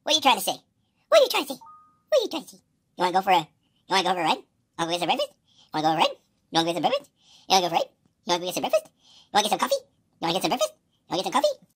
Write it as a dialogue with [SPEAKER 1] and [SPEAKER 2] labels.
[SPEAKER 1] What are you trying to say? What are you trying to say? What are you trying to say? You wanna go for a ride? Wanna go get some breakfast? Wanna go for a ride? You wanna go get some breakfast? You wanna go for a ride? You wanna go get some breakfast? You wanna get some coffee? You wanna get some breakfast? You wanna get some coffee?